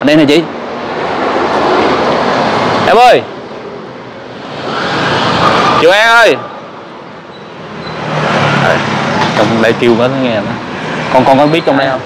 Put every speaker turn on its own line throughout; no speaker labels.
Đây nè chị. Em ơi, chị An ơi. Trong đây kêu nó nghe đó. Con có biết trong đây không?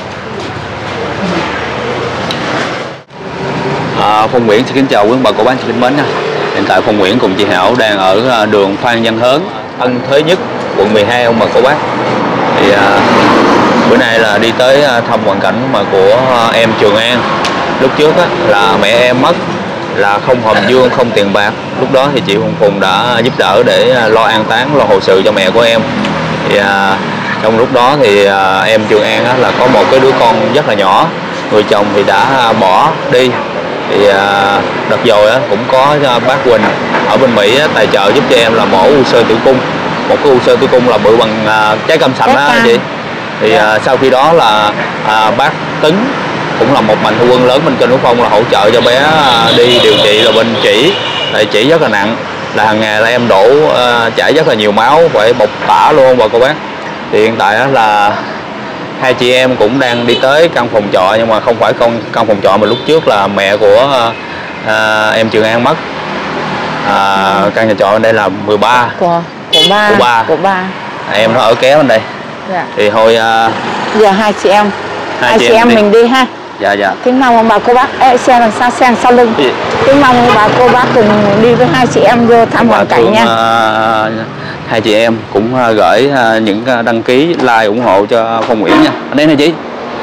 Phong Nguyễn xin kính chào quý bà cô bác chị kính mến nha. Hiện tại Phong Nguyễn cùng chị Hảo đang ở đường Phan Văn Hớn, Tân Thới Nhất, quận 12 ông bà cô bác. Thì bữa nay là đi tới thăm hoàn cảnh mà của em Trường An. Lúc trước là mẹ em mất, là không hòm dương, không tiền bạc. Lúc đó thì chị Phùng đã giúp đỡ để lo an táng, lo hậu sự cho mẹ của em. Thì trong lúc đó thì em Trường An là có một cái đứa con rất là nhỏ, người chồng thì đã bỏ đi. Thì đợt rồi cũng có bác Quỳnh ở bên Mỹ tài trợ giúp cho em là mổ u xơ tử cung, một cái u xơ tử cung là bự bằng trái cam sành á chị. Thì sau khi đó là bác Tấn cũng là một mạnh thường quân lớn bên kênh Úc Phong là hỗ trợ cho bé đi điều trị là bên chỉ, tại chỉ rất là nặng, là hàng ngày là em đổ chảy rất là nhiều máu, phải bộc tả luôn bà cô bác. Thì hiện tại là hai chị em cũng đang đi tới căn phòng trọ, nhưng mà không phải căn phòng trọ mà lúc trước là mẹ của em Trường An mất. Căn nhà trọ ở đây là 13 của ba. Em nó ở kéo bên đây.
Dạ.
Thì thôi
giờ hai chị em mình đi ha.
Dạ.
Kính mong ông bà cô bác xe đằng sau lưng. Kính mong ông bà cô bác cùng đi với hai chị em vô thăm hoàn cảnh nha.
Hai chị em cũng gửi những đăng ký like ủng hộ cho Phong Nguyễn nha. Ở đây nè chị.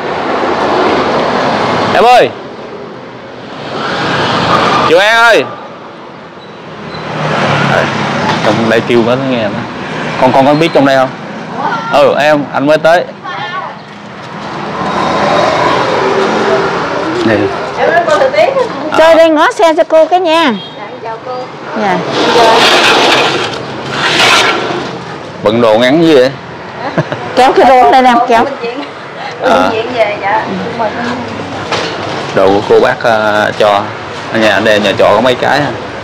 Em ơi, chị An ơi. Trong đây kêu nó nghe đó. Con có biết trong đây không? Anh mới tới. Đây.
Chơi đây ngó xe cho cô cái nha.
Chào cô.
Dạ.
Bận đồ ngắn gì vậy?
Kéo cái rốn đây nè, kéo.
Bệnh viện về dạ.
Đồ của cô bác cho. Ở nhà đây nhà trọ có mấy cái.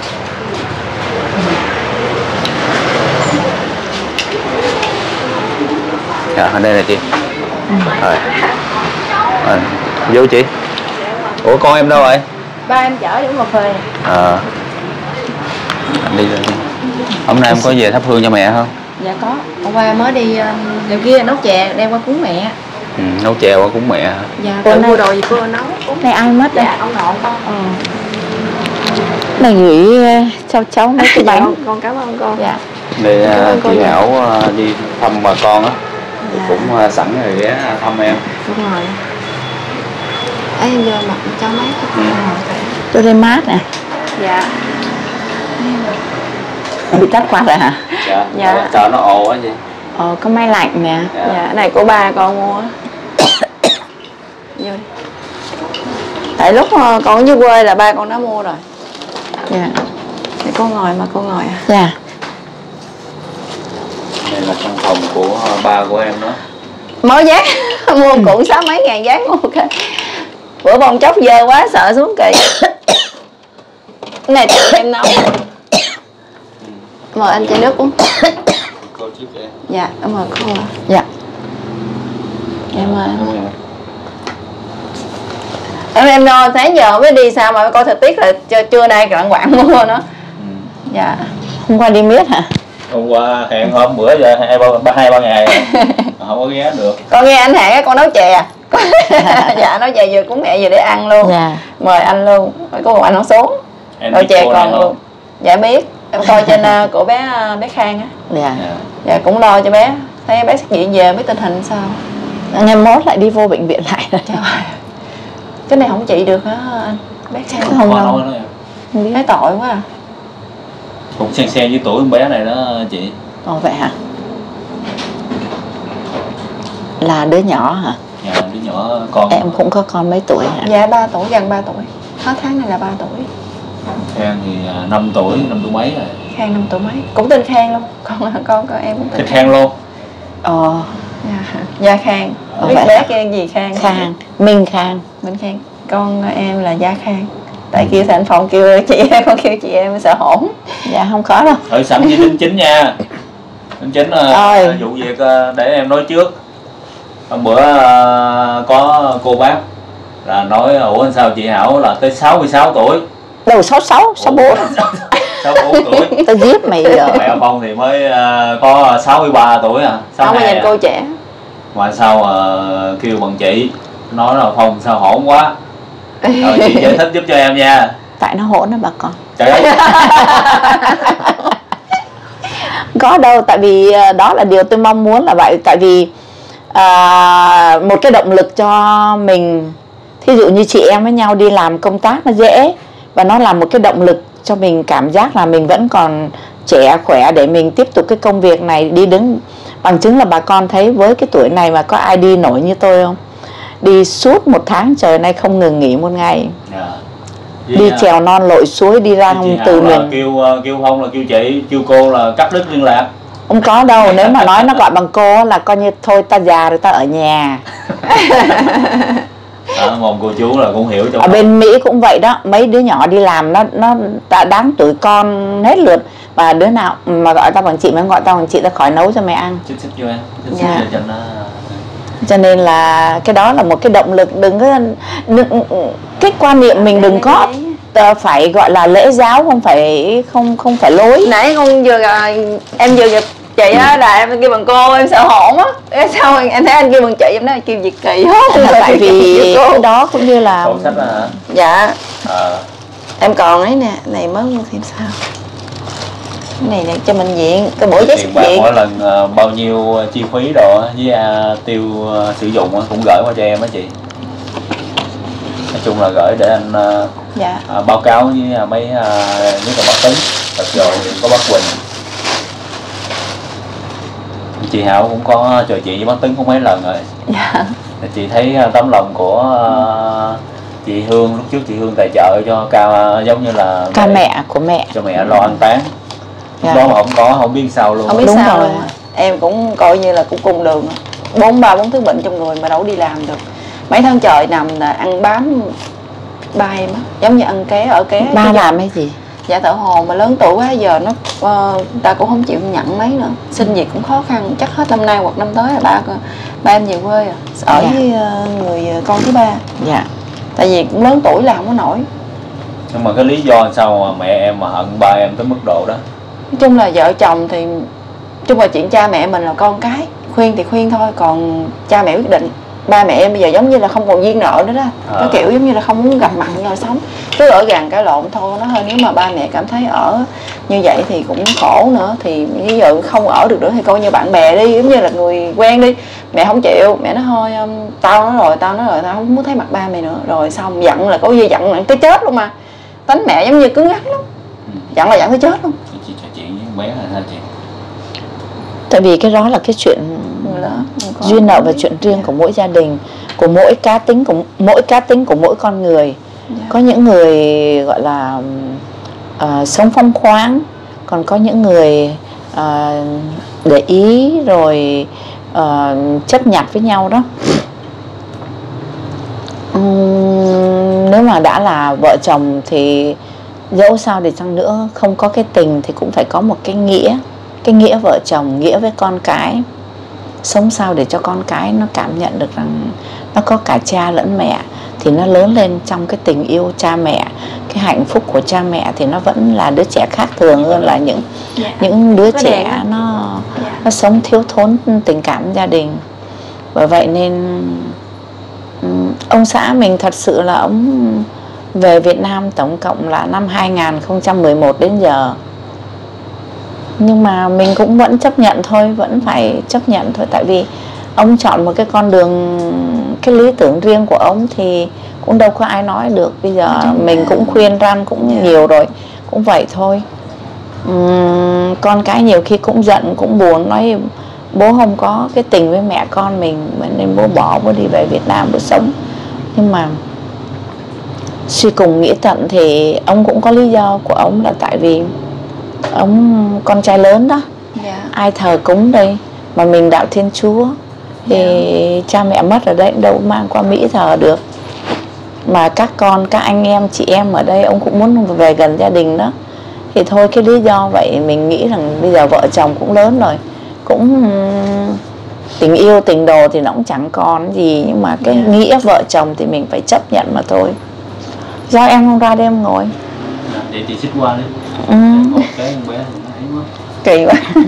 Dạ, ở đây nè chị. Rồi. Vô chị. Ủa con em đâu rồi?
Ba em chở đi một phê.
Anh đi rồi. Hôm nay em có về thắp hương cho mẹ không?
Dạ có. Hôm qua mới đi điều kia nấu chè đem qua cúng mẹ.
Nấu chè qua cúng mẹ.
Dạ, tự mua đồ gì cô nấu.
Này ai mất đây?
Dạ, ông nội con.
Này gửi cho cháu mấy cái bánh.
Dạ, con cảm ơn cô.
Dạ.
Để chị Hảo đi thăm bà con á. Dạ. Cũng sẵn rồi ghé thăm em.
Đúng rồi. Ấy em vô mặt cho mát.
Cho đây mát nè.
Dạ.
Bị tắt quạt rồi hả?
Dạ. Sợ nó ồ á chị.
Có máy lạnh nè.
Dạ, này của ba con mua. Vô đi. Tại lúc con ở dưới quê là ba con đã mua rồi.
Dạ.
Để cô ngồi mà cô ngồi à?
Dạ.
Đây là căn phòng của ba của em đó.
Mới dán mua cũng 6 mấy ngàn dán mua cái. Bữa bông chốc dơ quá sợ xuống kỳ. Cái này em nấu. Mời anh chai nước uống.
Cô trước em.
Dạ, em mời cô.
Dạ.
Em mời. Em no sáng giờ mới đi sao mà coi thời tiết là trưa nay lặng quạng mua nữa. Dạ.
Hôm qua đi miết hả?
Hôm qua hẹn hôm bữa giờ 2-3 ngày rồi. Không có ghé được.
Con nghe anh hẹn con nấu chè. Dạ nấu chè vừa cúng mẹ vừa để ăn luôn.
Dạ.
Mời anh luôn. Có một anh không xuống. Nấu chè còn luôn. Dạ biết. Em coi trên của bé Khang á.
Dạ.
Dạ cũng lo cho bé. Thấy bé xuất viện về biết tình hình sao.
Ngày mốt lại đi vô bệnh viện lại rồi.
Trời ơi. Cái này không trị được hả anh? Bé Khang
không đâu.
Thấy tội quá à.
Cũng xen với tuổi con bé này đó chị.
Vậy hả? Là đứa nhỏ hả?
Dạ, đứa nhỏ con.
Em cũng có con mấy tuổi hả?
Dạ 3 tuổi, gần 3 tuổi. Hết tháng này là 3 tuổi.
Khang thì 5 tuổi mấy rồi.
Khang 5 tuổi mấy. Cũng tên Khang luôn. Con em cũng
tên Khang luôn.
Gia Khang. Biết bé kia gì Khang?
Khang. Minh Khang.
Minh Khang. Con em là Gia Khang. Tại kia thành phòng kêu chị em, con kêu chị em sợ hổn.
Dạ không có đâu.
Thôi sẵn với Đính Chính nha. Đính Chính vụ việc để em nói trước. Hôm bữa có cô bác là nói ủa sao chị Hảo là tới 66 tuổi.
Đầu 66, 64.
64 tuổi.
Tao giết mày giờ.
Mẹ Phong thì mới có 63 tuổi à.
Không mà nhìn cô trẻ.
Mà sao kêu bằng chị, nói là Phong sao hổn quá. Rồi chị giải thích giúp cho em nha.
Tại nó hỗn đó bà con.
Trời ơi.
Có đâu, tại vì đó là điều tôi mong muốn là vậy. Tại vì một cái động lực cho mình, thí dụ như chị em với nhau đi làm công tác nó dễ, và nó là một cái động lực cho mình cảm giác là mình vẫn còn trẻ khỏe để mình tiếp tục cái công việc này đi đứng. Bằng chứng là bà con thấy với cái tuổi này mà có ai đi nổi như tôi không? Đi suốt 1 tháng trời nay không ngừng nghỉ một ngày. Đi trèo non lội suối, đi ra từ miền.
Kêu Phong là kêu chị, kêu cô là cắt đứt liên lạc.
Không có đâu, nếu mà nói nó gọi bằng cô là coi như thôi ta già rồi, ta ở nhà.
Mong cô chú là cũng hiểu cho.
Ở bên Mỹ cũng vậy đó, mấy đứa nhỏ đi làm nó đã đáng tuổi con hết lượt, và đứa nào mà gọi tao bằng chị mới gọi tao bằng chị, tao khỏi nấu cho mẹ ăn.
Chút xíu cho em, chút xíu cho nó.
Cho nên là cái đó là một cái động lực. Đừng cái quan niệm mình đừng có phải gọi là lễ giáo, không phải lối.
Nãy con vừa em vừa gặp chị á, là em kêu bằng cô, em sợ hổn á. Sao em thấy anh kêu bằng chị, em nói kêu Việt kỳ hết.
Tại vì cái đó cũng như là
Sổ sách đó hả?
Dạ. Em còn ấy nè, này mới mua thêm sao. Cái này cho mình diện, cái buổi giấy
tiền bạc mỗi lần bao nhiêu chi phí đồ với tiêu sử dụng cũng gửi qua cho em á chị. Nói chung là gửi để anh báo cáo với mấy nhất là bác Tấn, thật rồi có bác Quỳnh. Chị Hảo cũng có trò chuyện với bác Tấn cũng mấy lần rồi.
Dạ.
Chị thấy tấm lòng của chị Hương, lúc trước chị Hương tài trợ cho giống như là
ca mẹ của mẹ,
cho mẹ lo ăn táng. Đó mà không biết sao luôn.
Không biết sao luôn. Em cũng coi như là cũng cùng đường. 4 thứ bệnh trong người mà đâu đi làm được. Mấy tháng trời nằm là ăn bám ba em á, giống như ăn ké ở ké.
Ba làm cái gì?
Dạ thở hồn, mà lớn tuổi quá giờ nó ta cũng không chịu nhận mấy nữa. Xin việc cũng khó khăn, chắc hết năm nay hoặc năm tới là ba em về quê ở với người con thứ ba.
Dạ.
Tại vì cũng lớn tuổi làm không có nổi.
Nhưng mà cái lý do sao mà mẹ em mà hận ba em tới mức độ đó?
Nói chung là vợ chồng thì chung là chuyện cha mẹ mình là con cái, khuyên thì khuyên thôi, còn cha mẹ quyết định. Ba mẹ em bây giờ giống như là không còn duyên nợ nữa đó. Nó kiểu giống như là không muốn gặp mặt nhau sống, cứ ở gàn cãi lộn thôi. Nó hơi, nếu mà ba mẹ cảm thấy ở như vậy thì cũng khổ nữa, thì ví dụ không ở được nữa thì coi như bạn bè đi, giống như là người quen đi. Mẹ không chịu, mẹ nói thôi tao nói rồi tao không muốn thấy mặt ba mày nữa. Rồi xong giận là có gì giận là tới chết luôn mà. Tính mẹ giống như cứng ngắc lắm, giận là giận tới chết luôn.
Chị trò chuyện với bé là sao chị?
Tại vì cái đó là cái chuyện duyên nợ và chuyện riêng của mỗi gia đình, của mỗi cá tính của mỗi con người. Có những người gọi là sống phóng khoáng, còn có những người để ý rồi chấp nhặt với nhau đó. Nếu mà đã là vợ chồng thì dẫu sao đi chăng nữa, không có cái tình thì cũng phải có một cái nghĩa vợ chồng, nghĩa với con cái. Sống sao để cho con cái nó cảm nhận được rằng nó có cả cha lẫn mẹ, thì nó lớn lên trong cái tình yêu cha mẹ, cái hạnh phúc của cha mẹ, thì nó vẫn là đứa trẻ khác thường hơn là những đứa trẻ nó sống thiếu thốn tình cảm gia đình. Bởi vậy nên ông xã mình thật sự là ông về Việt Nam tổng cộng là năm 2011 đến giờ. Nhưng mà mình cũng vẫn chấp nhận thôi, vẫn phải chấp nhận thôi. Tại vì ông chọn một cái con đường, cái lý tưởng riêng của ông thì cũng đâu có ai nói được. Bây giờ mình cũng khuyên răn cũng nhiều rồi, cũng vậy thôi. Con cái nhiều khi cũng giận, cũng buồn, nói bố không có cái tình với mẹ con mình nên bố bỏ, bố đi về Việt Nam bố sống. Nhưng mà suy cùng nghĩ tận thì ông cũng có lý do của ông, là tại vì ông con trai lớn đó, ai thờ cúng đây, mà mình đạo Thiên Chúa thì cha mẹ mất ở đây đâu mang qua Mỹ thờ được. Mà các anh em, chị em ở đây ông cũng muốn về gần gia đình đó. Thì thôi cái lý do vậy mình nghĩ rằng bây giờ vợ chồng cũng lớn rồi, cũng tình yêu tình đồ thì nó cũng chẳng còn gì, nhưng mà cái nghĩa vợ chồng thì mình phải chấp nhận mà thôi. Sao em không ra đây em ngồi?
Để chị xích qua đi. Một cái con bé ấy quá.
Kỳ quá.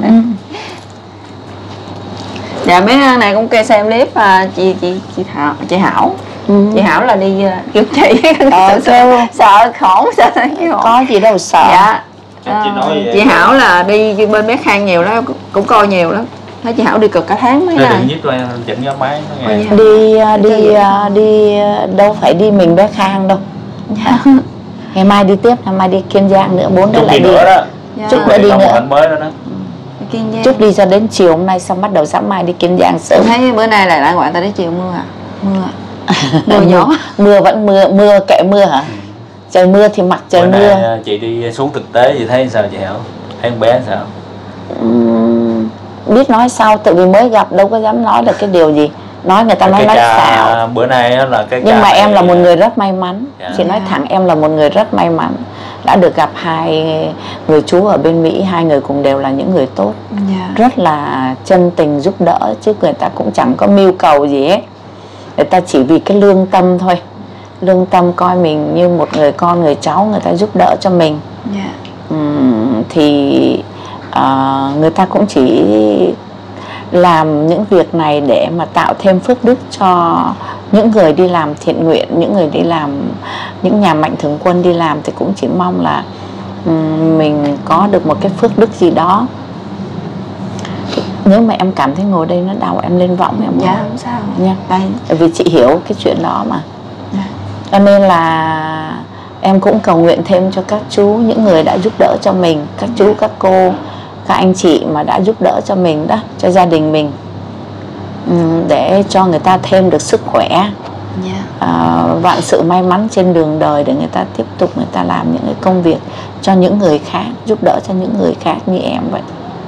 Dạ mấy này cũng kêu xem clip chị Hảo. Chị Hảo là đi kiếm chị. Sợ khổ, sợ cái khổ.
Có gì đâu sợ.
Dạ. Chị Hảo là đi bên bé Khang nhiều lắm, cũng coi nhiều lắm. Thấy chị Hảo đi cực cả tháng mấy ngày.
Nhất là chỉnh cái máy
Đi đâu phải đi mình bé Khang đâu. Ngày mai đi tiếp, ngày mai đi Kiên Giang nữa, 4 đứa lại đi. Chút nữa đi nữa.
Mới đó đó.
Chút đi ra đến chiều hôm nay xong bắt đầu sáng mai đi Kiên Giang sớm.
Thấy bữa nay lại gọi ta đến chiều mưa à? Mưa gió.
Mưa vẫn mưa kệ mưa hả? Trời mưa thì mặc trời mưa.
Chị đi xuống thực tế chị thấy sao chị Hảo? Thấy con bé sao?
Biết nói sao, tự vì mới gặp đâu có dám nói được cái điều gì. Nói người ta nói xạo.
Bữa nay là cái
nhưng mà em là một người rất may mắn. Chị nói thẳng em là một người rất may mắn, đã được gặp 2 người chú ở bên Mỹ, 2 người cùng đều là những người tốt, rất là chân tình giúp đỡ, chứ người ta cũng chẳng có mưu cầu gì hết. Người ta chỉ vì cái lương tâm thôi, lương tâm coi mình như một người con người cháu, người ta giúp đỡ cho mình. Thì người ta cũng chỉ làm những việc này để mà tạo thêm phước đức cho những người đi làm thiện nguyện, những người đi làm, những nhà mạnh thường quân đi làm, thì cũng chỉ mong là mình có được một cái phước đức gì đó. Nếu mà em cảm thấy ngồi đây nó đau, em lên võng em ngồi.
Không sao
nha. Tại vì chị hiểu cái chuyện đó mà. Cho nên là em cũng cầu nguyện thêm cho các chú, những người đã giúp đỡ cho mình, các chú, các cô, các anh chị mà đã giúp đỡ cho mình đó, cho gia đình mình, để cho người ta thêm được sức khỏe, vạn sự may mắn trên đường đời, để người ta tiếp tục người ta làm những cái công việc cho những người khác, giúp đỡ cho những người khác như em vậy.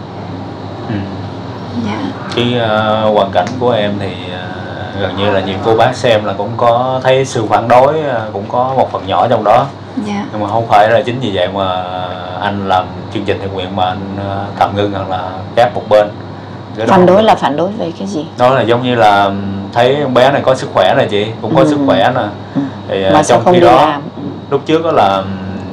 Cái hoàn cảnh của em thì gần như là nhiều cô bác xem là cũng có thấy sự phản đối, cũng có một phần nhỏ trong đó. Nhưng mà không phải là chính vì vậy mà anh làm chương trình thiện nguyện mà anh tạm ngưng hoặc là gác một bên.
Phản đối là phản đối về cái gì?
Đó là giống như là thấy con bé này có sức khỏe này chị, cũng có sức khỏe nè. Thì
mà
trong khi đó lúc trước đó là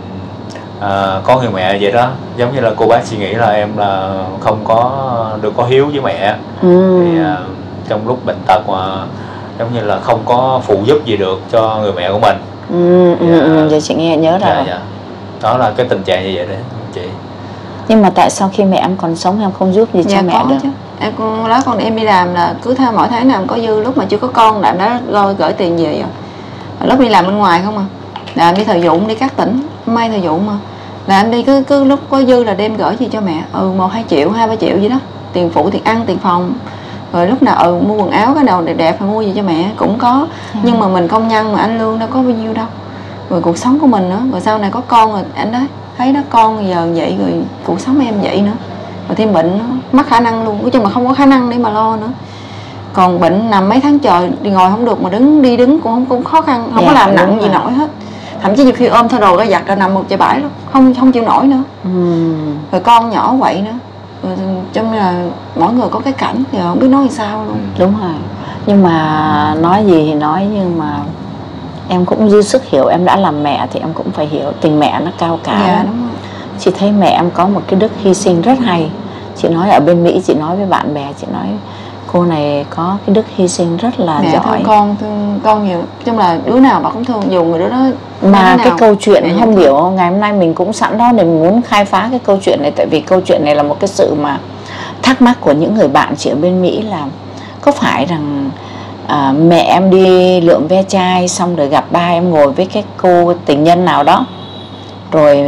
có người mẹ vậy đó, giống như là cô bác suy nghĩ là em là không có được có hiếu với mẹ. Thì trong lúc bệnh tật mà giống như là không có phụ giúp gì được cho người mẹ của mình.
Giờ chị nhớ ra rồi.
Đó là cái tình trạng như vậy đấy chị.
Nhưng mà tại sao khi mẹ em còn sống em không giúp gì cho mẹ được?
Chứ. Em đó, con em đi làm là cứ theo mỗi tháng nào có dư, lúc mà chưa có con là em đã gửi tiền về rồi. Lúc đi làm bên ngoài không à, là em đi thời vụ, đi các tỉnh may thời vụ mà, là em đi cứ lúc có dư là đem gửi gì cho mẹ, 1-2 triệu, 2-3 triệu gì đó, tiền phụ, tiền ăn, tiền phòng. Rồi lúc nào mua quần áo cái nào đẹp đẹp phải mua gì cho mẹ cũng có. Nhưng mà mình công nhân mà anh lương đâu có bao nhiêu đâu. Rồi cuộc sống của mình nữa, rồi sau này có con rồi anh đấy thấy đó, con giờ vậy rồi cuộc sống em vậy nữa, rồi thêm bệnh nó mất khả năng luôn, nói chung là không có khả năng để mà lo nữa. Còn bệnh nằm mấy tháng trời, đi ngồi không được mà đứng cũng khó khăn, không có làm nặng gì nổi hết. Thậm chí nhiều khi ôm thôi đồ ra giặt ra nằm một chải bãi luôn, không chịu nổi nữa. Rồi con nhỏ vậy nữa. Rồi cho nên là mỗi người có cái cảnh thì không biết nói làm sao luôn.
Đúng rồi. Nhưng mà nói gì thì nói, nhưng mà em cũng dư sức hiểu, em đã làm mẹ thì em cũng phải hiểu tình mẹ nó cao cả.
Đúng rồi.
Chị thấy mẹ em có một cái đức hy sinh rất hay. Chị nói ở bên Mỹ, chị nói với bạn bè, chị nói cô này có cái đức hy sinh rất là
mẹ
giỏi.
Thương con nhiều, chung là đứa nào bà cũng thương, dù người đứa đó.
Mà cái câu chuyện không hiểu, ngày hôm nay mình cũng sẵn đó để mình muốn khai phá cái câu chuyện này. Tại vì câu chuyện này là một cái sự mà thắc mắc của những người bạn chị ở bên Mỹ là có phải rằng mẹ em đi lượm ve chai xong rồi gặp ba em ngồi với cái cô tình nhân nào đó, rồi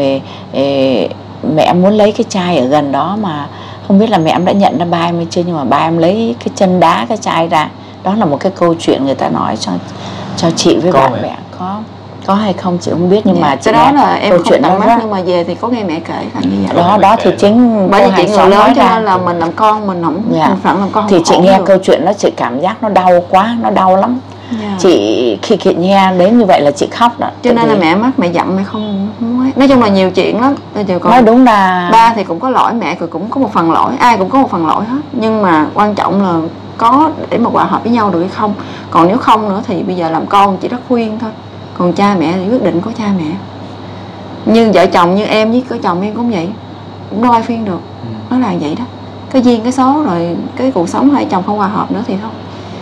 mẹ em muốn lấy cái chai ở gần đó mà không biết là mẹ em đã nhận ra ba em hay chưa, nhưng mà ba em lấy cái chân đá cái chai ra. Đó là một cái câu chuyện người ta nói cho chị với bạn bè. Có hay không chị không biết, nhưng mà chị
cái đó là em
câu
không
chuyện
tận
đó
mắt, nhưng mà về thì có nghe mẹ kể là như vậy.
Đó thì chính
bởi vì chị người lớn cho nên là mình làm con mình không phận làm con
thì chị nghe câu chuyện đó chị cảm giác nó đau quá, nó đau lắm. Chị khi nghe đến như vậy là chị khóc đó.
Cho nên là mẹ mất, mẹ giận mẹ không muốn. Nói chung là nhiều chuyện lắm.
Nói đúng là
ba thì cũng có lỗi, mẹ cũng có một phần lỗi, ai cũng có một phần lỗi hết. Nhưng mà quan trọng là có để mà hòa hợp với nhau được hay không. Còn nếu không nữa thì bây giờ làm con chỉ rất khuyên thôi, còn cha mẹ thì quyết định của cha mẹ. Như vợ chồng như em với chồng em cũng vậy, cũng đâu ai khuyên được. Nó là vậy đó, cái duyên cái số rồi cái cuộc sống hai chồng không hòa hợp nữa thì thôi.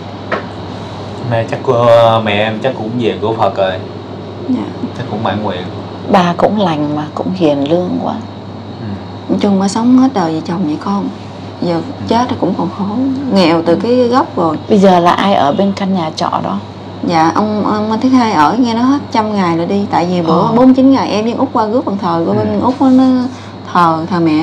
Mẹ em chắc cũng về của Phật rồi.
Dạ.
Chắc cũng mãn nguyện.
Bà cũng lành mà cũng hiền lương quá.
Nói chung mà sống hết đời vợ chồng vậy con, giờ chết thì cũng còn khổ, nghèo từ cái gốc rồi.
Bây giờ là ai ở bên căn nhà trọ đó?
Dạ ông thứ hai ở, nghe nó hết 100 ngày rồi đi. Tại vì bữa 49 ngày em với Út qua rước bàn thờ của bên Út nó thờ mẹ.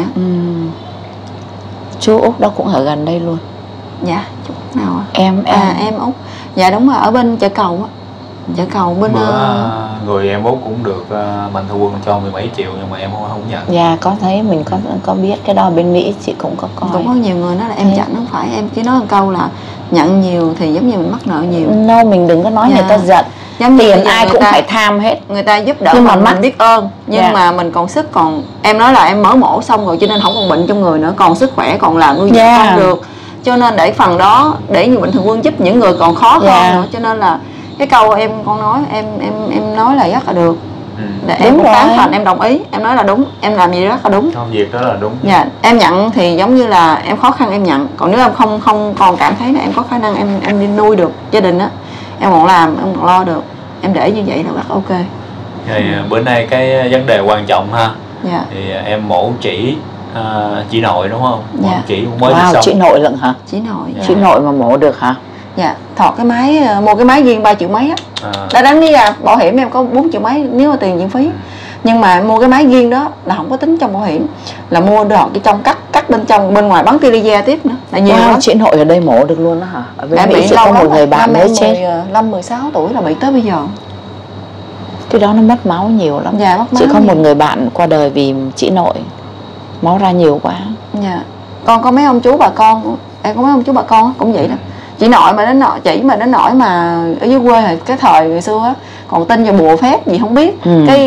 Chú Út đó cũng ở gần đây luôn.
Dạ, chú Út nào ạ? Em Út. Dạ đúng rồi, ở bên chợ Cầu á. Chợ Cầu bên
người em Út cũng được Mạnh Thường Quân cho 17 triệu nhưng mà em không nhận.
Dạ có thấy, mình có biết cái đó bên Mỹ chị cũng có coi.
Cũng có nhiều người nói là em chặn, không phải, em chỉ nói một câu là nhận nhiều thì giống như mình mắc nợ nhiều.
No, mình đừng có nói người ta giận. Tiền ai cũng phải tham hết.
Người ta giúp đỡ
nhưng mà
mình biết ơn. Nhưng mà mình còn sức, còn em nói là em mở mổ xong rồi cho nên không còn bệnh trong người nữa, còn sức khỏe, còn làm nuôi dưỡng con được. Cho nên để phần đó để như Mạnh Thường Quân giúp những người còn khó hơn nữa. Cho nên là cái câu con nói em nói là rất là được. Để em cũng tán thành, em đồng ý, em nói là đúng, em làm gì rất là đúng.
Không, việc đó là đúng.
Dạ, em nhận thì giống như là em khó khăn em nhận, còn nếu em không còn cảm thấy là em có khả năng em đi nuôi được gia đình á, em còn làm, em còn lo được, em để như vậy là rất ok.
Thì bữa nay cái vấn đề quan trọng ha.
Dạ.
Thì em mổ chỉ nội đúng không? Mổ chỉ cũng mới
xong.
Chỉ
nội lận hả?
Chỉ nội.
Chỉ nội mà mổ được hả?
Dạ, thọt cái máy, mua cái máy riêng 3 triệu mấy á. Đã đáng đi à, bảo hiểm em có 4 triệu mấy nếu mà tiền viện phí. Nhưng mà mua cái máy riêng đó là không có tính trong bảo hiểm, là mua được cái trong cắt bên trong, bên ngoài bắn tia laser tiếp nữa. Là nhiều lắm.
Chị nội ở đây mổ được luôn đó hả? Ở bên Mỹ
bị
có một người bạn mới chết.
16 tuổi là bị tới bây giờ.
Cái đó nó mất máu nhiều lắm.
Dạ, mất máu.
Chị có một người bạn qua đời vì chỉ nội, máu ra nhiều quá.
Dạ. Con có mấy ông chú bà con, em có mấy ông chú bà con cũng vậy đó. Chỉ nội mà đến nỗi đến nỗi mà ở dưới quê hồi cái thời ngày xưa á, còn tin vào bùa phép gì không biết. Cái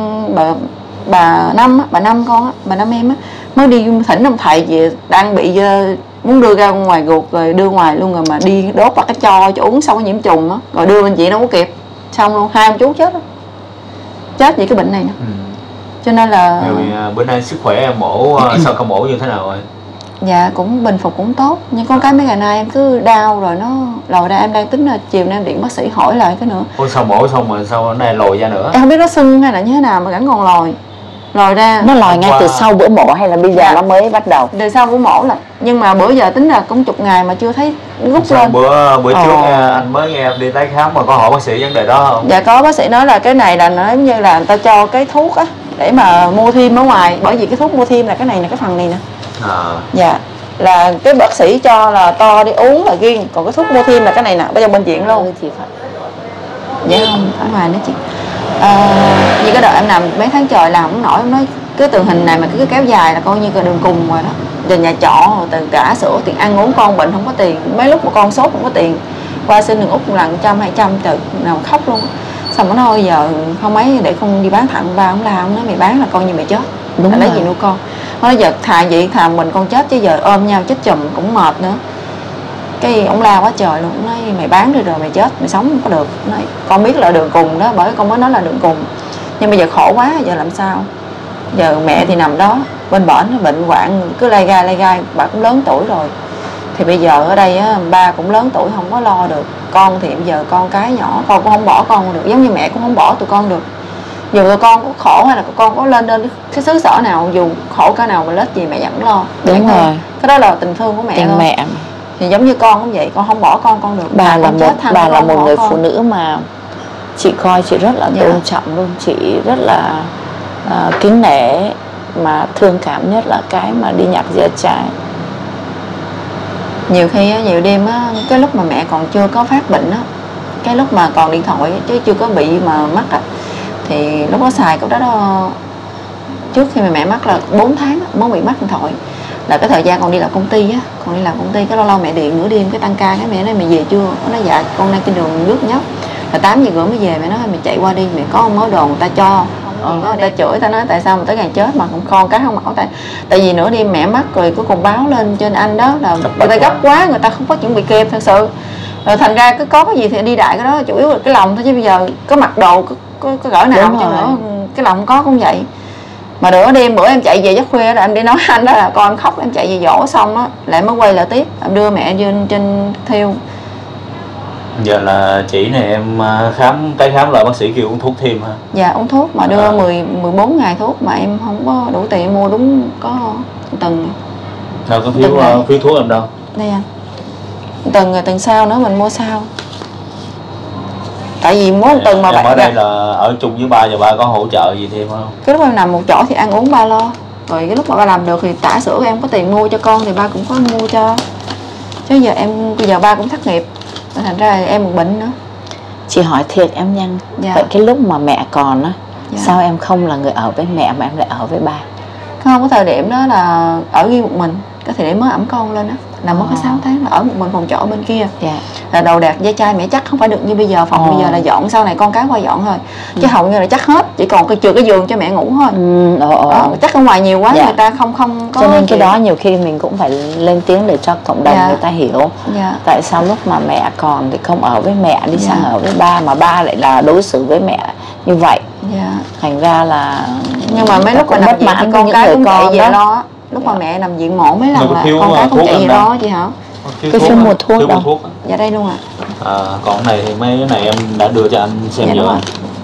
bà Năm con á, bà Năm em á, mới đi thỉnh ông thầy gì đang bị muốn đưa ra ngoài ruột rồi đưa ngoài luôn, rồi mà đi đốt vào cái cho uống xong cái nhiễm trùng á, rồi đưa bên chị đâu có kịp, xong luôn 2 ông chú chết đó. Chết vì cái bệnh này nè. Cho nên là
bữa nay sức khỏe em mổ sau ca mổ như thế nào rồi?
Dạ cũng bình phục cũng tốt, nhưng có cái mấy ngày nay em cứ đau rồi nó lòi ra, em đang tính là chiều nay em điện bác sĩ hỏi lại cái nữa.
Ôi sao mổ xong mà sao nó lòi ra nữa?
Em không biết nó sưng hay là như thế nào mà vẫn còn lòi ra.
Nó lòi ngay từ sau bữa mổ hay là bây giờ nó mới bắt đầu?
Từ sau bữa mổ là, nhưng mà bữa giờ tính là cũng chục ngày mà chưa thấy rút lên.
Bữa trước anh mới nghe em đi tái khám mà có hỏi bác sĩ vấn đề đó không?
Dạ có, bác sĩ nói là cái này là nó giống như là người ta cho cái thuốc á để mà mua thêm ở ngoài, bởi vì cái thuốc mua thêm là cái này nè, cái phần này nè. Dạ, là cái bác sĩ cho là to đi uống là riêng, còn cái thuốc mua thêm là cái này nè, bây giờ bệnh viện luôn. Dạ không, ở ngoài nữa chị. Như cái đợt em làm mấy tháng trời làm không nổi, em nói cái tình hình này mà cứ kéo dài là coi như là đường cùng rồi đó. Giờ nhà trọ từ cả sữa tiền ăn uống, con bệnh không có tiền, mấy lúc mà con sốt không có tiền, qua xin đường Úc một lần 100 200 trời nào khóc luôn. Xong nó nói giờ không mấy để không đi bán thận ba, không làm, nói mày bán là coi như mày chết, đúng lấy gì nuôi con. Nó nói giờ thà vậy, thà mình con chết chứ giờ ôm nhau chết chùm cũng mệt nữa. Cái ông la quá trời luôn, nói mày bán đi rồi mày chết, mày sống không có được. Nói con biết là đường cùng đó, bởi con mới nói là đường cùng, nhưng bây giờ khổ quá, giờ làm sao. Giờ mẹ thì nằm đó bên bển bệnh hoạn cứ lay gai, bà cũng lớn tuổi rồi. Thì bây giờ ở đây á, ba cũng lớn tuổi không có lo được. Con thì bây giờ con cái nhỏ, con cũng không bỏ con được, giống như mẹ cũng không bỏ tụi con được. Dù tụi con có khổ hay là con có lên cái xứ sở nào, dù khổ cái nào mà lết gì mẹ vẫn lo.
Đúng rồi.
Cái đó là tình thương của mẹ thôi.
Mẹ
thì giống như con cũng vậy, con không bỏ con được.
Bà là một người phụ nữ mà chị coi chị rất là tôn trọng luôn, chị rất là kính nể, mà thương cảm nhất là cái mà đi nhặt dĩa trái.
Nhiều khi á, nhiều đêm á, cái lúc mà mẹ còn chưa có phát bệnh á, cái lúc mà còn điện thoại chứ chưa có bị mà mắc á, thì lúc đó xài cái đó trước khi mà mẹ mắc là 4 tháng á, mới bị mắc điện thoại. Là cái thời gian còn đi làm công ty á, còn đi làm công ty cái lâu lâu mẹ điện nửa đêm cái tăng ca, cái mẹ nói mày về chưa, nó nói dạ con đang trên đường rước nhóc, là 8 giờ rưỡi mới về. Mẹ nói mày chạy qua đi, mẹ có mớ đồ người ta cho người ta chửi, ta nói tại sao mà tới ngày chết mà con cái không mẫu, tại vì nửa đêm mẹ mất rồi cuối cùng báo lên trên anh đó là người ta gấp quá, người ta không có chuẩn bị kịp thật sự. Rồi thành ra cứ có cái gì thì đi đại cái đó, chủ yếu là cái lòng thôi, chứ bây giờ có mặc đồ có cỡ nào cho nữa, cái lòng có cũng vậy. Mà nửa đêm bữa em chạy về giấc khuya là em đi nói anh đó là con em khóc, em chạy về dỗ xong á lại mới quay lại tiếp, em đưa mẹ trên thiêu.
Giờ là chị này em tái khám lại bác sĩ kêu uống thuốc thêm ha?
Dạ uống thuốc mà đưa 14 ngày thuốc mà em không có đủ tiền mua, đúng có tuần.
Đâu có phiếu thuốc em đâu?
Đây anh, tuần rồi tuần sau nữa mình mua sau. Tại vì muốn tuần mà
bạn ở đây là ở chung với ba, và ba có hỗ trợ gì thêm không?
Cái lúc em nằm một chỗ thì ăn uống ba lo, rồi cái lúc mà ba làm được thì tả sữa em có tiền mua cho con thì ba cũng có mua cho. Chứ bây giờ ba cũng thất nghiệp, thành ra em một bệnh nữa.
Chị hỏi thiệt em Nhân, vậy cái lúc mà mẹ còn á, sao em không là người ở với mẹ mà em lại ở với ba?
Không, có thời điểm đó là ở riêng một mình, cái thời điểm mới ẩm con lên á, là mới có 6 tháng là ở một mình phòng trọ bên kia. Là đầu đạt với trai mẹ chắc không phải được như bây giờ, phòng bây giờ là dọn, sau này con cái qua dọn thôi, chứ hầu như là chắc hết, chỉ còn chừa cái giường cho mẹ ngủ thôi. Chắc ở ngoài nhiều quá người ta không có.
Cho nên cái đó nhiều khi mình cũng phải lên tiếng để cho cộng đồng người ta hiểu. Tại sao lúc mà mẹ còn thì không ở với mẹ, đi sang ở với ba, mà ba lại là đối xử với mẹ như vậy. Thành ra là
nhưng mà mấy lúc mà nằm viện thì con cái cũng chạy về lo. Lúc mà mẹ nằm viện mổ mấy lần là con cái cũng chạy về lo chị hả?
Cái phiếu mua thuốc đâu?
Dạ đây luôn ạ.
Còn cái này thì mấy cái này em đã đưa cho anh xem rồi.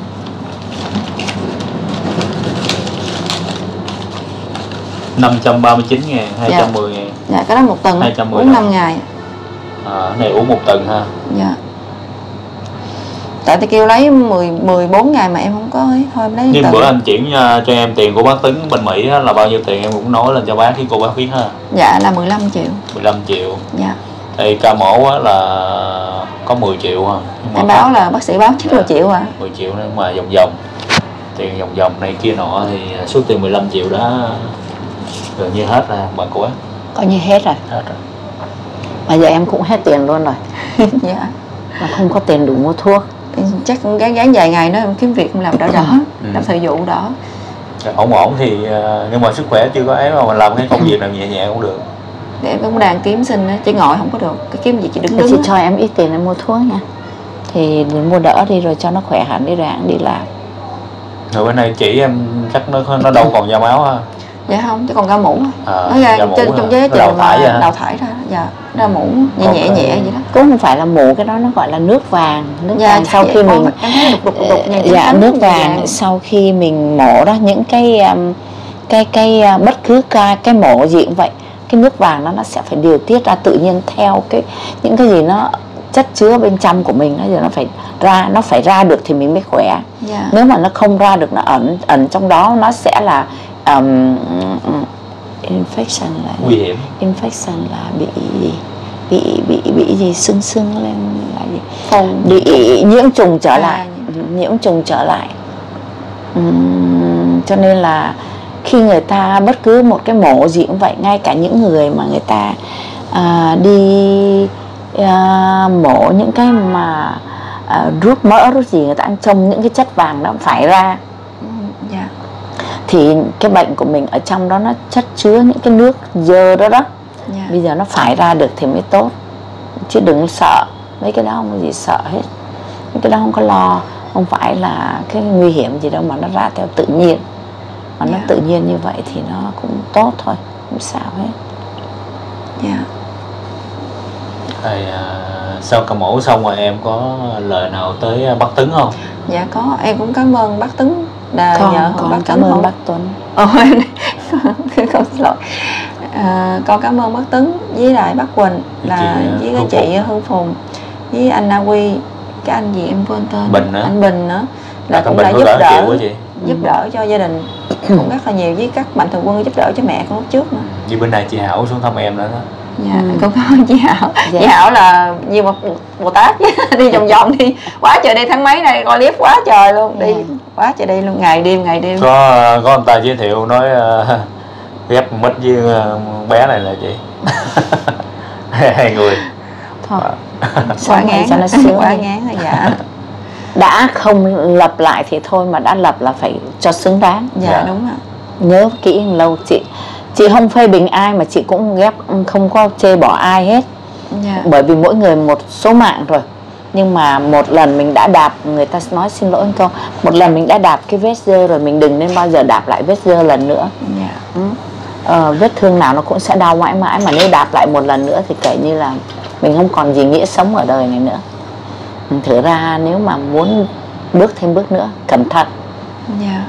$539.000, 210.000.
Dạ cái đó một tuần, uống 5 ngày.
Cái này uống một tuần ha.
Dạ. Tại tôi kêu lấy 14 ngày mà em không có ấy, thôi em lấy.
Nhưng bữa anh chuyển cho em tiền của bác Tấn bên Mỹ là bao nhiêu tiền em cũng nói lên cho bác, khi cô bác biết ha.
Dạ là 15 triệu.
15 triệu.
Dạ.
Thì ca mổ là có 10 triệu ha.
Em báo là bác sĩ báo trước 10 triệu à.
10 triệu nhưng mà vòng tiền vòng này kia nọ thì số tiền 15 triệu đó gần như hết rồi bà cô ấy.
Coi như hết rồi.
Hết rồi.
Mà giờ em cũng hết tiền luôn rồi.
Dạ.
Mà không có tiền đủ mua thuốc.
Chắc cũng gán vài ngày nữa em kiếm việc em làm đỡ làm thời vụ đỡ.
Ổn thì nhưng mà sức khỏe chưa có ấy mà mình làm cái công việc nào nhẹ nhẹ cũng được.
Để em cũng đang kiếm xin á, chỉ ngồi không có được, cái kiếm gì chị đứng.
Chị cho em ít tiền em mua thuốc nha. Thì mua đỡ đi rồi cho nó khỏe hẳn đi rồi hẳn đi làm.
Rồi bên này chỉ em chắc nó đâu còn da máu ha.
Dạ không, chỉ còn ra mũ thôi.
Nó
ra trong giấy tiền đào thải ra, dạ, ra mũ nhẹ vậy đó.
Cũng không phải là mũ, cái đó nó gọi là nước vàng. Nước vàng sau khi mình
đục
nước vàng sau khi mình mổ đó, những cái bất cứ cái mổ gì cũng vậy, cái nước vàng nó sẽ phải điều tiết ra tự nhiên theo những cái gì nó chất chứa bên trong của mình, nó phải ra được thì mình mới khỏe. Nếu mà nó không ra được, nó ẩn trong đó, nó sẽ là infection, là
nguy hiểm.
Infection là bị gì sưng lên là gì? Bị nhiễm trùng trở lại. Nhiễm trùng trở lại. Cho nên là khi người ta bất cứ một cái mổ gì cũng vậy, ngay cả những người mà người ta đi mổ những cái mà rút mỡ rút gì, người ta ăn trong những cái chất vàng nó phải ra. Thì cái bệnh của mình ở trong đó nó chất chứa những cái nước dơ đó. Bây giờ nó phải ra được thì mới tốt. Chứ đừng sợ, mấy cái đó không có gì sợ hết. Mấy cái đó không có lo, không phải là cái nguy hiểm gì đâu, mà nó ra theo tự nhiên. Mà nó tự nhiên như vậy thì nó cũng tốt thôi, không sao hết.
Sau ca mổ xong rồi em có lời nào tới bác Tấn không?
Dạ có, em cũng cảm ơn bác Tấn.
Con cảm ơn bác Tuấn.
Con xin lỗi. Con cảm ơn bác Tấn với lại bác Quỳnh, là với cái chị Hương Phùng, với anh Na Quy, cái anh gì em quên tên, anh Bình nữa, là cũng đã giúp đỡ cho gia đình cũng rất là nhiều, với các mạnh thường quân giúp đỡ cho mẹ con lúc trước nữa.
Vì bên này chị Hảo xuống thăm em nữa đó.
Dạ, con cảm ơn chị Hảo. Chị Hảo là như một Bồ Tát đi vòng vòng đi quá trời, đi tháng mấy này coi clip quá trời luôn, đi quá trời đi luôn, ngày đêm.
Có anh ta giới thiệu nói ghép mít với bé này là chị. Hai người
thôi quá ngán, quá ngán rồi. Dạ.
đã không lập lại thì thôi, mà đã lập là phải cho xứng đáng.
Dạ đúng ạ.
Nhớ kỹ lâu. Chị không phê bình ai, mà chị cũng ghép, không có chê bỏ ai hết.
Dạ.
Bởi vì mỗi người một số mạng rồi. Nhưng mà một lần mình đã đạp, người ta nói xin lỗi một câu, một lần mình đã đạp cái vết dơ rồi, mình đừng nên bao giờ đạp lại vết dơ lần nữa.
Dạ.
Vết thương nào nó cũng sẽ đau mãi mãi, mà nếu đạp lại một lần nữa thì kể như là mình không còn gì nghĩa sống ở đời này nữa. Thử ra nếu mà muốn bước thêm bước nữa, cẩn thận.
Dạ.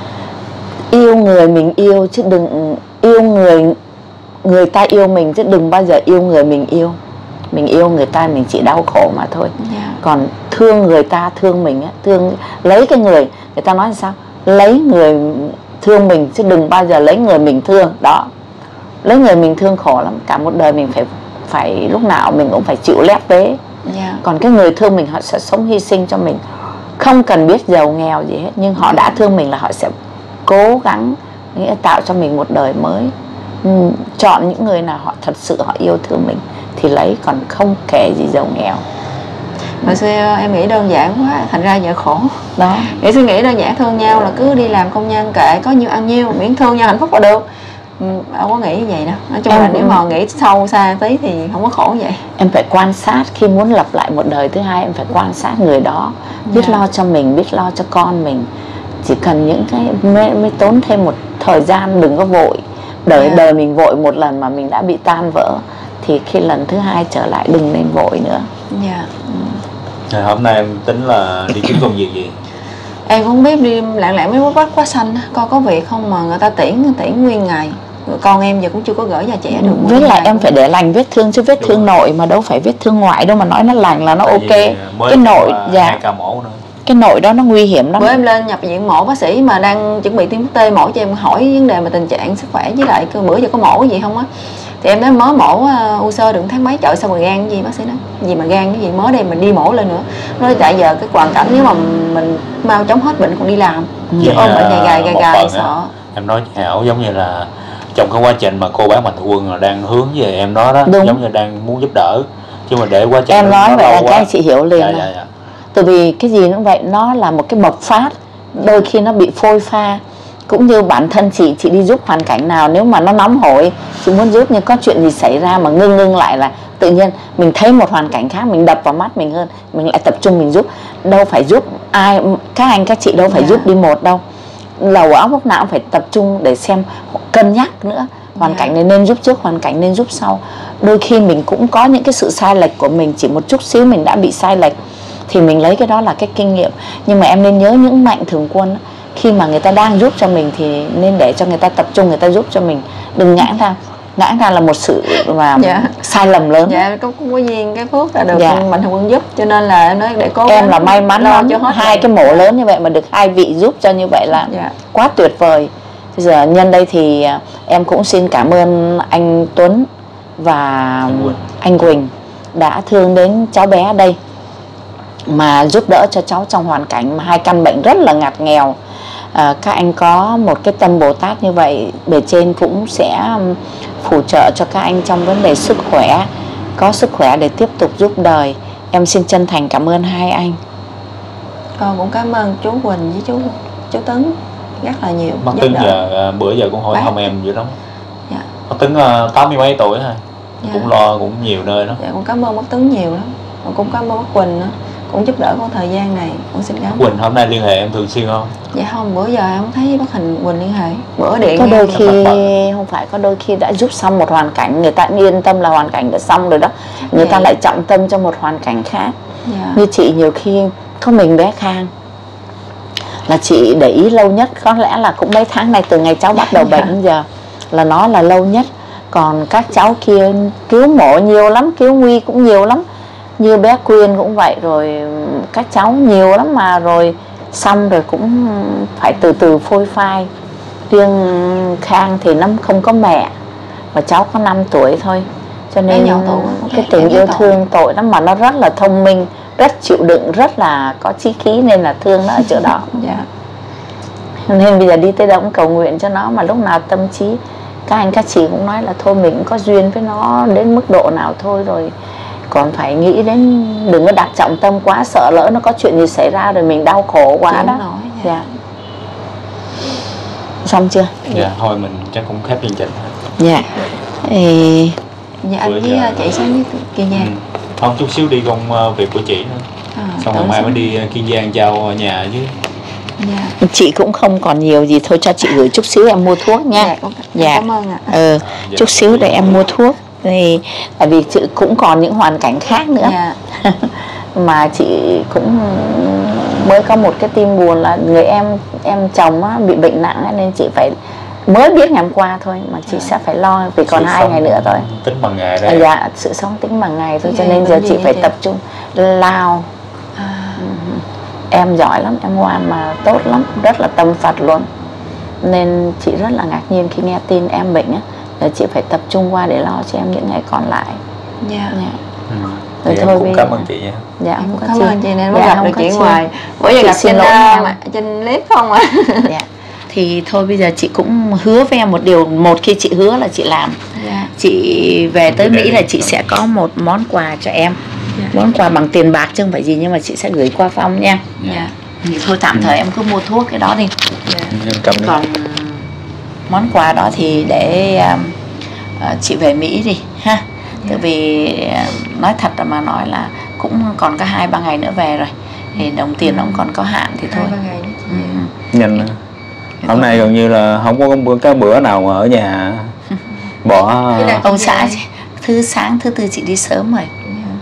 Yêu người mình yêu, chứ đừng yêu người ta yêu mình, chứ đừng bao giờ yêu người mình yêu. Mình yêu người ta mình chỉ đau khổ mà thôi.
Yeah.
Còn thương người ta thương mình á, lấy cái người ta nói là sao, lấy người thương mình chứ đừng bao giờ lấy người mình thương. Đó, lấy người mình thương khổ lắm, cả một đời mình phải lúc nào mình cũng phải chịu lép vế.
Yeah.
Còn cái người thương mình họ sẽ sống hy sinh cho mình, không cần biết giàu nghèo gì hết, nhưng họ đã thương mình là họ sẽ cố gắng nghĩa tạo cho mình một đời mới. Chọn những người nào họ thật sự họ yêu thương mình thì lấy, còn không kể gì giàu nghèo.
Hồi xưa em nghĩ đơn giản quá, thành ra vợ khổ.
Đó,
Nghĩ suy nghĩ đơn giản, thương nhau là cứ đi làm công nhân kệ, có nhiêu ăn nhiêu, miễn thương nhau hạnh phúc là được. Đâu có nghĩ như vậy đâu. Nói chung là nếu mà nghĩ sâu xa tí thì không có khổ vậy.
em phải quan sát, khi muốn lập lại một đời thứ hai em phải quan sát người đó, biết lo cho mình, biết lo cho con mình. Chỉ cần những cái mới tốn thêm một thời gian, đừng có vội. Đời mình vội một lần mà mình đã bị tan vỡ, thì khi lần thứ hai trở lại đừng nên vội nữa.
Dạ.
Hôm nay em tính là đi kiếm công việc gì?
Em cũng biết đi lạng lạng mấy quán quá xanh coi có việc không, mà người ta tiễn nguyên ngày. Con em giờ cũng chưa có gửi nhà trẻ được.
Với lại em phải để lành vết thương, chứ vết thương nội mà đâu phải vết thương ngoại đâu mà nói nó lành là nó ok. Cái nội, dạ,
2 ca mổ nữa.
cái nội đó nó nguy hiểm lắm.
Bữa em lên nhập viện mổ, bác sĩ mà đang chuẩn bị tiêm thuốc tê mổ cho em, hỏi vấn đề mà tình trạng sức khỏe với lại bữa giờ có mổ cái gì không á. Thì em nói mới mổ u xơ được tháng mấy, trời sao mà gan cái gì, bác sĩ nói gì mà gan cái gì, mới đây mình đi mổ lên nữa. Nói tại giờ cái hoàn cảnh nếu mà mình mau chóng hết bệnh còn đi làm, chứ ôm bệnh gài sợ.
Em nói Hảo giống như là trong cái quá trình mà cô bán Mạnh Thường Quân là đang hướng về em đó đó.
Đúng.
Giống như đang muốn giúp đỡ, chứ mà để quá trình
em nói vậy là
quá.
các anh chị hiểu liền.
Dạ.
Tại vì cái gì cũng vậy, nó là một cái bộc phát, đôi khi nó bị phôi pha. Cũng như bản thân chị đi giúp hoàn cảnh nào, nếu mà nó nóng hổi chị muốn giúp, nhưng có chuyện gì xảy ra mà ngưng lại là tự nhiên mình thấy một hoàn cảnh khác, mình đập vào mắt mình hơn, mình lại tập trung mình giúp. Đâu phải giúp ai, các anh các chị đâu phải giúp đi một đâu, đầu óc lúc nào cũng phải tập trung để xem, cân nhắc nữa. Hoàn cảnh này nên giúp trước, hoàn cảnh nên giúp sau. Đôi khi mình cũng có những cái sự sai lệch của mình, chỉ một chút xíu mình đã bị sai lệch, thì mình lấy cái đó là cái kinh nghiệm. Nhưng mà em nên nhớ những mạnh thường quân, khi mà người ta đang giúp cho mình thì nên để cho người ta tập trung, người ta giúp cho mình, đừng ngãng ra. Ngãng ra là một sự mà sai lầm lớn.
Dạ, cũng có duyên cái phước là được Mạnh Thường Quân giúp, cho nên là em nói để cố gắng.
Em là may mắn lắm, hai cái mổ lớn như vậy mà được 2 vị giúp cho như vậy là quá tuyệt vời. Bây giờ nhân đây thì em cũng xin cảm ơn anh Tuấn và anh Quỳnh đã thương đến cháu bé ở đây, mà giúp đỡ cho cháu trong hoàn cảnh mà 2 căn bệnh rất là ngặt nghèo. Các anh có một cái tâm Bồ Tát như vậy, bề trên cũng sẽ phù trợ cho các anh trong vấn đề sức khỏe, có sức khỏe để tiếp tục giúp đời. Em xin chân thành cảm ơn 2 anh.
Con cũng cảm ơn chú Quỳnh với chú Tấn rất là nhiều.
Bác Tấn giờ bữa giờ cũng hỏi thăm em dữ lắm.
Dạ.
Bác Tấn 80 mấy tuổi thôi, cũng lo cũng nhiều nơi đó.
Dạ, cũng cảm ơn bác Tấn nhiều lắm. Cũng cảm ơn bác Quỳnh nữa, cũng giúp đỡ con thời gian này, con xin cảm ơn.
Quỳnh hôm nay liên hệ em thường xuyên không?
Dạ không, bữa giờ em không thấy bác Quỳnh liên hệ. Bữa điện
có đôi khi không phải, có đôi khi đã giúp xong một hoàn cảnh, người ta cũng yên tâm là hoàn cảnh đã xong rồi đó, người ta lại trọng tâm cho một hoàn cảnh khác. Như chị nhiều khi có mình bé Khang là chị để ý lâu nhất, có lẽ là cũng mấy tháng này, từ ngày cháu bắt đầu bệnh đến giờ là nó là lâu nhất. Còn các cháu kia cứu mổ nhiều lắm, cứu nguy cũng nhiều lắm, như bé Quyên cũng vậy, rồi các cháu nhiều lắm mà rồi xong rồi cũng phải từ từ phôi phai. Riêng Khang thì nó không có mẹ, và cháu có 5 tuổi thôi, cho nên cái tình yêu thương tội lắm, mà nó rất là thông minh, rất chịu đựng, rất là có chí khí, nên là thương nó ở chỗ đó. Nên bây giờ đi tới đâu cũng cầu nguyện cho nó, mà lúc nào tâm trí các anh các chị cũng nói là thôi mình cũng có duyên với nó đến mức độ nào thôi, rồi còn phải nghĩ đến, đừng có đặt trọng tâm quá, sợ lỡ nó có chuyện gì xảy ra rồi mình đau khổ quá
Chịu
đó.
nổi,
Dạ. Xong chưa?
Dạ thôi mình chắc cũng khép chương trình thôi.
Dạ. Ê...
Dạ anh
Bữa
với
giờ-
chị xuống với Kiên Giang.
Không, chút xíu đi công việc của chị nữa. Xong rồi mai mới đi Kiên Giang chào nhà chứ.
Dạ.
Chị cũng không còn nhiều gì, thôi cho chị gửi chút xíu em mua thuốc nha.
Dạ,
Dạ.
cảm ơn ạ.
Dạ.
Chút xíu để em mua thuốc. Thì tại vì chị cũng còn những hoàn cảnh khác nữa.
Dạ.
Mà chị cũng mới có một cái tin buồn là người em chồng á, bị bệnh nặng á, nên chị phải mới biết ngày hôm qua thôi mà chị sẽ phải lo vì còn
Sự
2
sống
ngày nữa thôi.
tính bằng ngày đấy.
Dạ, sự sống tính bằng ngày thôi, cho
Dạ,
nên giờ
bệnh
chị
gì
phải
vậy chị?
tập trung lao. Em giỏi lắm, em ngoan mà tốt lắm, rất là tâm Phật luôn. Nên chị rất là ngạc nhiên khi nghe tin em bệnh á. Giờ chị phải tập trung qua để lo cho em những ngày còn lại.
Dạ.
Dạ.
Thì
Rồi
em
thôi
cũng
bây
cảm
giờ-
ơn chị nha.
Dạ
Em
không
cũng
có
cảm
chi.
ơn chị nên mới
Dạ,
gặp
không
được
có
chị
chi.
ngoài. Bữa giờ
Chị
gặp
xin
trên
lỗi em.
trên clip không à.
Dạ. Thì thôi bây giờ chị cũng hứa với em một điều, một khi chị hứa là chị làm.
Dạ.
Chị về tới Mỹ là chị sẽ có một món quà cho em.
Dạ.
Món quà bằng tiền bạc chứ không phải gì, nhưng mà chị sẽ gửi qua Phong nha.
Dạ.
Thì thôi tạm thời em cứ mua thuốc cái đó đi.
Dạ.
Em cầm đi.
Còn món quà đó thì để chị về Mỹ đi ha. Tại vì nói thật mà nói là cũng còn có 2-3 ngày nữa về rồi. Thì đồng tiền nó cũng còn có hạn thì thôi.
2-3 ngày nữa chị về.
Nhanh á. Hôm nay gần như là không có cái bữa nào mà ở nhà bỏ.
Thế nào?
Ông xã thứ sáng thứ tư chị đi sớm rồi.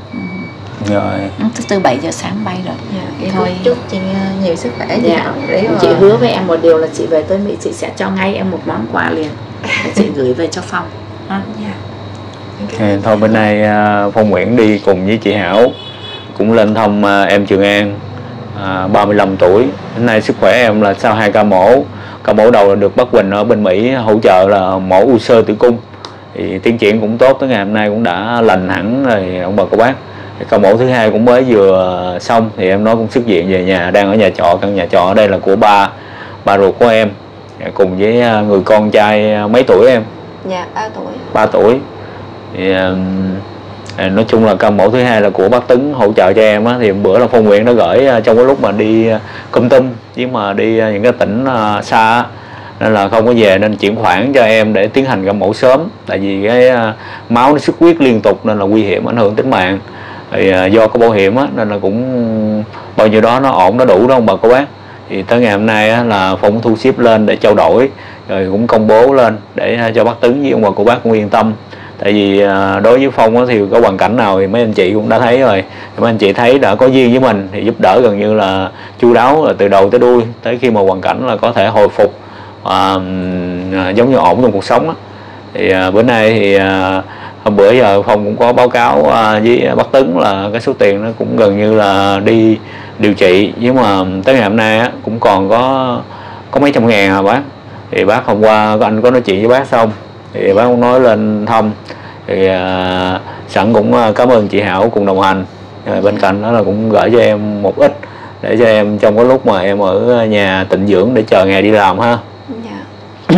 Rồi
Thứ tư 7 giờ sáng bay rồi.
Dạ. Em
Thôi.
cũng chúc chị nhiều sức khỏe.
Dạ.
Để
Chị hứa với em một điều là chị về tới Mỹ chị sẽ cho ngay em một món quà liền. Và chị gửi về cho Phong. Ha?
Dạ.
thì thôi bữa nay Phong Nguyễn đi cùng với chị Hảo cũng lên thăm em Trường An, 35 tuổi. Hôm nay sức khỏe em là sau 2 ca mổ đầu là được bác Quỳnh ở bên Mỹ hỗ trợ là mổ u xơ tử cung, thì tiến triển cũng tốt, tới ngày hôm nay cũng đã lành hẳn rồi ông bà cô bác. Ca mổ thứ 2 cũng mới vừa xong thì em nói cũng xuất viện về nhà, đang ở nhà trọ. Căn nhà trọ ở đây là của ba ruột của em cùng với người con trai mấy tuổi em?
Dạ 3 tuổi.
3 tuổi. Thì nói chung là ca mổ thứ 2 là của bác Tấn hỗ trợ cho em á. Thì bữa là Phong Nguyễn đã gửi trong cái lúc mà đi Kon Tum chứ mà đi những cái tỉnh xa á, nên là không có về, nên chuyển khoản cho em để tiến hành ca mổ sớm. Tại vì cái máu nó xuất huyết liên tục nên là nguy hiểm, ảnh hưởng tính mạng. Thì do có bảo hiểm á nên là cũng bao nhiêu đó nó ổn, nó đủ đó ông bà cô bác. Thì tới ngày hôm nay á, là Phong thu xếp lên để trao đổi rồi cũng công bố lên để cho bác Tấn với ông bà cô bác cũng yên tâm. Tại vì đối với Phong á, thì có hoàn cảnh nào thì mấy anh chị cũng đã thấy rồi. Thì mấy anh chị thấy đã có duyên với mình thì giúp đỡ gần như là chu đáo là từ đầu tới đuôi, tới khi mà hoàn cảnh là có thể hồi phục giống như ổn trong cuộc sống á. Thì bữa nay thì hôm bữa giờ Phong cũng có báo cáo với bác Tấn là cái số tiền nó cũng gần như là đi điều trị, nhưng mà tới ngày hôm nay á, cũng còn có mấy trăm ngàn à bác. Thì bác hôm qua anh có nói chuyện với bác xong thì bác cũng nói lên thăm. Thì sẵn cũng cảm ơn chị Hảo cùng đồng hành. Rồi bên cạnh đó là cũng gửi cho em một ít để cho em trong cái lúc mà em ở nhà tịnh dưỡng để chờ ngày đi làm ha.
Dạ.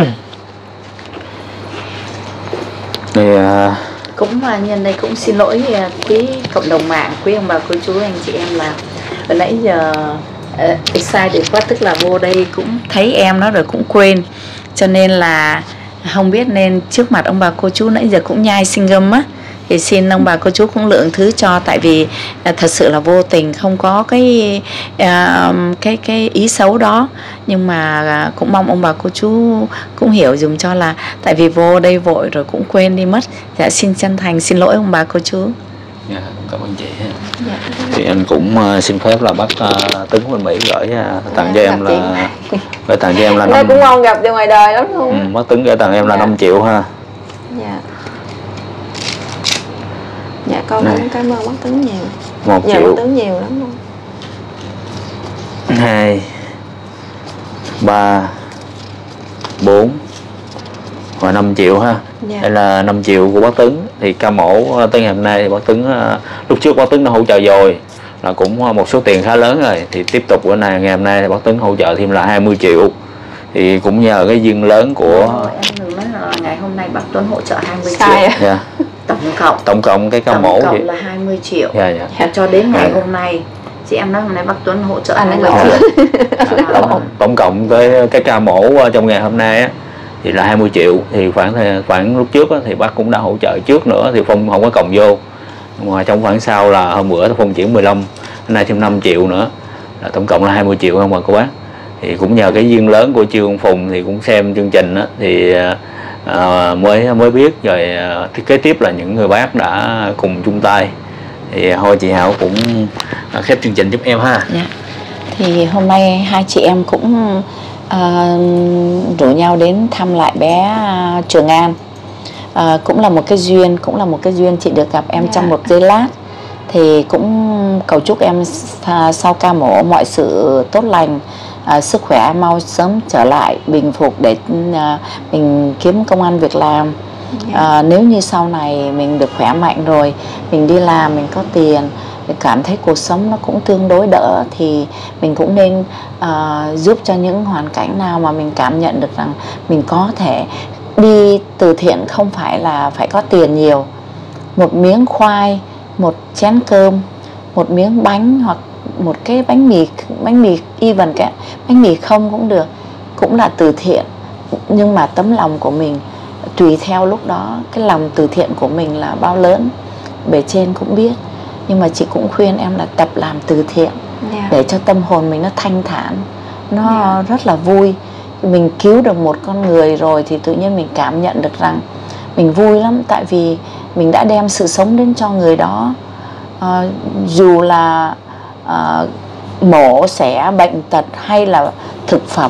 Thì
Cũng nhân đây cũng xin lỗi quý cộng đồng mạng, quý ông bà cô chú anh chị em là hồi nãy giờ excited quá, tức là vô đây cũng thấy em nó rồi cũng quên, cho nên là không biết nên trước mặt ông bà cô chú nãy giờ cũng nhai sinh gum á, thì xin ông bà cô chú cũng lượng thứ cho, tại vì thật sự là vô tình, không có cái ý xấu đó, nhưng mà cũng mong ông bà cô chú cũng hiểu dùm cho là tại vì vô đây vội rồi cũng quên đi mất. Dạ xin chân thành xin lỗi ông bà cô chú.
cảm ơn chị.
Dạ.
Thì anh cũng xin phép là bác Tấn bên Mỹ gửi tặng cho em là gửi tặng cho em là
Nó cũng mong gặp từ ngoài đời lắm luôn.
bác Tấn gửi tặng em là
Dạ.
5 triệu ha.
Dạ. Dạ con
Này.
cũng cảm ơn bác Tấn nhiều.
1
Dạ
triệu,
bác Tấn nhiều lắm luôn.
2 3 4 và 5 triệu ha.
Dạ.
Đây là 5 triệu của bác Tấn. Thì ca mổ tới ngày hôm nay thì bác Tấn lúc trước bác Tấn đã hỗ trợ rồi là cũng một số tiền khá lớn rồi, thì tiếp tục bữa này ngày hôm nay thì bác Tấn hỗ trợ thêm là 20 triệu. Thì cũng nhờ cái duyên lớn của
Em đừng nói là ngày hôm nay bác Tuấn hỗ trợ 20
Sai
triệu.
à?
dạ.
tổng cộng
cái ca
tổng
mổ
cộng
thì
là 20 triệu.
dạ.
Cho đến ngày hôm nay chị em nói hôm nay bác Tuấn hỗ trợ
Anh ấy
20 triệu.
tổng cộng tới cái ca mổ trong ngày hôm nay á, thì là 20 triệu. Thì khoảng lúc trước á, thì bác cũng đã hỗ trợ trước nữa thì Phong không có cộng vô, ngoài trong khoảng sau là hôm bữa Phong chuyển 15, hôm nay thêm 5 triệu nữa, là tổng cộng là 20 triệu không mà cô bác. Thì cũng nhờ cái duyên lớn của Trương Phùng thì cũng xem chương trình á, thì mới biết rồi. Kế tiếp là những người bác đã cùng chung tay, thì thôi chị Hảo cũng khép chương trình giúp em ha.
Yeah. Thì hôm nay hai chị em cũng rủ nhau đến thăm lại bé Trường An. Cũng là một cái duyên chị được gặp em trong một giây lát. Thì cũng cầu chúc em sau ca mổ mọi sự tốt lành, sức khỏe mau sớm trở lại bình phục để mình kiếm công ăn việc làm. Nếu như sau này mình được khỏe mạnh rồi, mình đi làm, mình có tiền, mình cảm thấy cuộc sống nó cũng tương đối đỡ, thì mình cũng nên giúp cho những hoàn cảnh nào mà mình cảm nhận được rằng mình có thể đi từ thiện. Không phải là phải có tiền nhiều, một miếng khoai, một chén cơm, một miếng bánh, hoặc một cái bánh mì even cái bánh mì không cũng được, cũng là từ thiện. Nhưng mà tấm lòng của mình tùy theo lúc đó cái lòng từ thiện của mình là bao lớn, bề trên cũng biết. Nhưng mà chị cũng khuyên em là tập làm từ thiện để cho tâm hồn mình nó thanh thản, nó rất là vui. Mình cứu được một con người rồi thì tự nhiên mình cảm nhận được rằng mình vui lắm, tại vì mình đã đem sự sống đến cho người đó. Dù là mổ xẻ, bệnh tật hay là thực phẩm,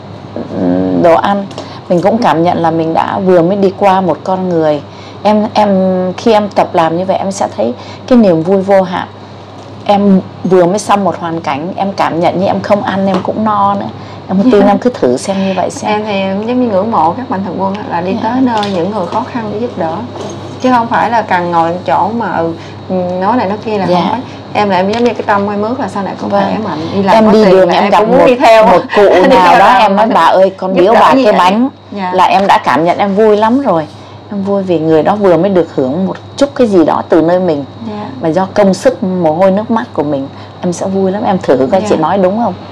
đồ ăn, mình cũng cảm nhận là mình đã vừa mới đi qua một con người. Khi em tập làm như vậy, em sẽ thấy cái niềm vui vô hạn. Em vừa mới xong một hoàn cảnh, em cảm nhận như em không ăn em cũng no nữa. Em tin em cứ thử xem như vậy xem.
Em thì em giống như ngưỡng mộ các mạnh thường quân là đi tới nơi những người khó khăn để giúp đỡ, chứ không phải là cần ngồi chỗ mà nói này nói kia là không ấy. Em là em giống như cái tâm em ước là sau này con khỏe mạnh đi làm.
Em đi đường em gặp một cụ nào đó, em nói bà ơi con biếu bà cái bánh, là em đã cảm nhận em vui lắm rồi. Em vui vì người đó vừa mới được hưởng một chút cái gì đó từ nơi mình, mà do công sức mồ hôi nước mắt của mình, em sẽ vui lắm. Em thử coi chị nói đúng không?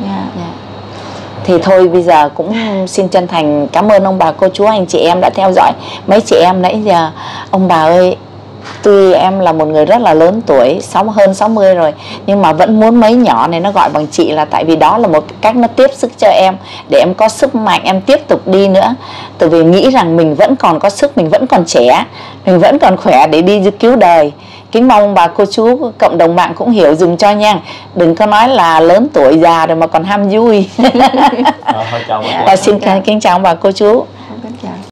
Thì thôi bây giờ cũng xin chân thành cảm ơn ông bà cô chú anh chị em đã theo dõi. Mấy chị em nãy giờ, ông bà ơi, tuy em là một người rất là lớn tuổi, hơn 60 rồi, nhưng mà vẫn muốn mấy nhỏ này nó gọi bằng chị, là tại vì đó là một cách nó tiếp sức cho em, để em có sức mạnh em tiếp tục đi nữa. Tại vì nghĩ rằng mình vẫn còn có sức, mình vẫn còn trẻ, mình vẫn còn khỏe để đi cứu đời. Kính mong bà cô chú cộng đồng mạng cũng hiểu dùm cho nha. Đừng có nói là lớn tuổi già rồi mà còn ham vui. Xin kính chào bà cô chú.